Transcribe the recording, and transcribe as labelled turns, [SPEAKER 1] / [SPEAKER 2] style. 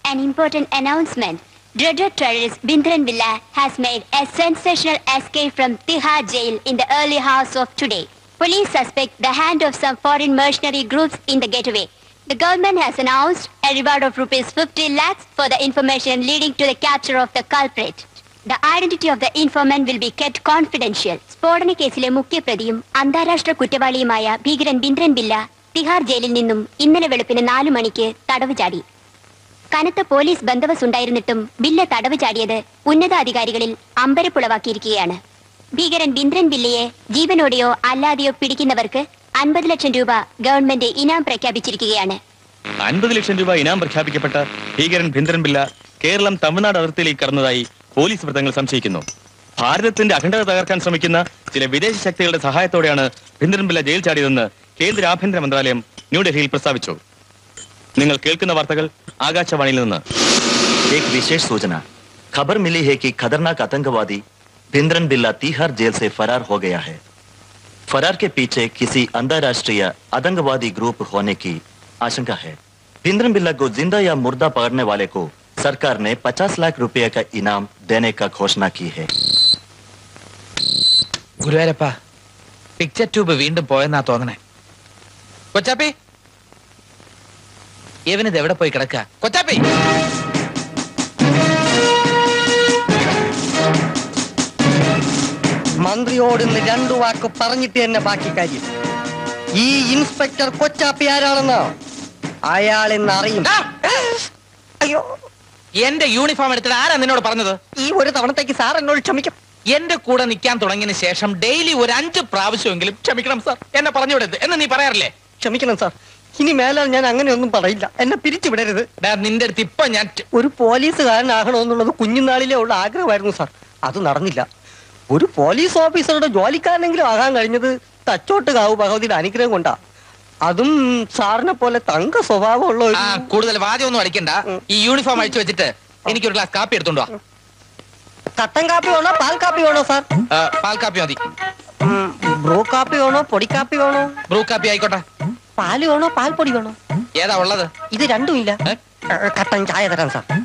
[SPEAKER 1] an important announcement. Dreaded terrorist Bindran Billa has made a sensational escape from Tihar jail in the early hours of today. Police suspect the hand of some foreign mercenary groups in the getaway. The government has announced a reward of ₹50 lakhs for the information leading to the capture of the culprit. The identity of the informant will be kept confidential. സ്ഫോടന കേസിലെ മുഖ്യപ്രതിയും അന്താരാഷ്ട്ര കുറ്റവാളിയുമായ ഭീകരൻ ബിന്ദ്രൻ ബില്ല തിഹാർ ജയിലിൽ നിന്നും ഇന്നലെ വെളുപ്പിന് 4 മണിക്ക് തടവ് ചാടി. കനത്ത പോലീസ് ബന്ദോബസ്ത് ഉണ്ടായിരുന്നിട്ടും ബില്ല തടവ് ചാടിയത് ഉന്നതാധികാരികളിൽ അമ്പരപ്പുളവാക്കിയിരിക്കുകയാണ്. ഭീകരൻ ബിന്ദ്രൻ ബില്ലയെ ജീവനോടെയോ അല്ലാതെയോ പിടിക്കുന്നവർക്ക് 50 ലക്ഷം രൂപ ഗവൺമെന്റ് ഇനാം പ്രഖ്യാപിച്ചിരിക്കുകയാണ്.
[SPEAKER 2] 50 ലക്ഷം രൂപ ഇനാം പ്രഖ്യാപിക്കപ്പെട്ട ഭീകരൻ ബിന്ദ്രൻ ബില്ല കേരളം തമിഴ്നാട് അതിർത്തിയിലേക്ക് കടന്നതായി പോലീസ് വൃത്തങ്ങൾ സംശയിക്കുന്നു. ഭാരതത്തിന്റെ അഖണ്ഡത തകർക്കാൻ ശ്രമിക്കുന്ന ചില വിദേശ ശക്തികളുടെ സഹായത്തോടെയാണ് ബിന്ദ്രൻ ബില്ല ജയിൽ ചാടിയതെന്ന് കേന്ദ്ര ആഭ്യന്തര മന്ത്രാലയം ന്യൂഡൽഹിയിൽ പ്രസ്താവിച്ചു. നിങ്ങൾ കേൾക്കുന്ന വാർത്തകൾ ആകാശവാണിയിൽ നിന്ന്.
[SPEAKER 3] एक विशेष सूचना खबर मिली है कि खतरनाक आतंकवादी भिंद्रन बिल्ला तिहाड़ जेल से फरार हो गया है. फरार के पीछे किसी अंतरराष्ट्रीय आतंकवादी ग्रुप होने की आशंका है. भिंद्रन बिल्ला को जिंदा या मुर्दा पकड़ने वाले को सरकार ने 50 लाख रुपए का इनाम देने का घोषणा की है.
[SPEAKER 4] ഗുരുവായൂരപ്പ, പിക്ചർ ട്യൂബ് വീണ്ടും പോയെന്നാ തോന്നണേ. കൊച്ചാപ്പി, ഇവനിത് എവിടെ പോയി കിടക്ക? കൊച്ചാപ്പി,
[SPEAKER 5] മന്ത്രിയോട് ഇന്ന് 2 വാക്ക് പറഞ്ഞിട്ട് തന്നെ ബാക്കി കാര്യം. ഈ ഇൻസ്പെക്ടർ കൊച്ചാപ്പി ആരാണെന്നോ അയാൾ ഇന്ന് അറിയും. അയ്യോ,
[SPEAKER 4] എന്റെ യൂണിഫോം എടുത്തിട്ട് ആരാ നിന്നോട് പറഞ്ഞത്?
[SPEAKER 5] ഈ ഒരു തവണത്തേക്ക് സാർ എന്നോട് ക്ഷമിക്കും.
[SPEAKER 4] എന്റെ കൂടെ നിൽക്കാൻ തുടങ്ങിയതിന് ശേഷം ഡെയിലി ഒരു 5 പ്രാവശ്യമെങ്കിലും ക്ഷമിക്കണം സാർ, എന്നെ പറഞ്ഞു വിടരുത് എന്ന് നീ പറയാറില്ലേ?
[SPEAKER 5] ക്ഷമിക്കണം സാർ, ഇനി മേലാൽ ഞാൻ അങ്ങനെയൊന്നും പറയില്ല. എന്നെ പിരിച്ചുവിടരുത്.
[SPEAKER 4] നിന്റെ അടുത്ത് ഇപ്പൊ ഞാൻ
[SPEAKER 5] ഒരു പോലീസുകാരനാകണമെന്നുള്ളത് കുഞ്ഞുനാളിലേ ഉള്ള ആഗ്രഹമായിരുന്നു സാർ. അത് നടന്നില്ല. ഒരു പോലീസ് ഓഫീസറുടെ ജോലിക്കാരനെങ്കിലും ആകാൻ കഴിഞ്ഞത് തച്ചോട്ട് കാവു ഭഗവതിയുടെ അനുഗ്രഹം കൊണ്ടാ. അതും സാറിനെ പോലെ തങ്ക സ്വഭാവമുള്ള.
[SPEAKER 4] കൂടുതൽ വാദ്യമൊന്നും അടിക്കണ്ട. ഈ യൂണിഫോം അഴിച്ചു വെച്ചിട്ട് എനിക്കൊരു ഗ്ലാസ് കാപ്പി എടുത്തോണ്ടോ.
[SPEAKER 5] കട്ടൻ കാപ്പി വേണോ പാൽ കാപ്പി വേണോ സാർ?
[SPEAKER 4] പാൽ കാപ്പി മതി.
[SPEAKER 5] ബ്രൂ കാപ്പി വേണോ പൊടി കാപ്പി വേണോ?
[SPEAKER 4] ബ്രൂ കാപ്പി ആയിക്കോട്ടെ.
[SPEAKER 5] പാല് വേണോ പാൽപ്പൊടി വേണോ?
[SPEAKER 4] ഏതാ ഉള്ളത്?
[SPEAKER 5] ഇത് രണ്ടും ഇല്ല. കട്ടൻ ചായ തരാം സാർ.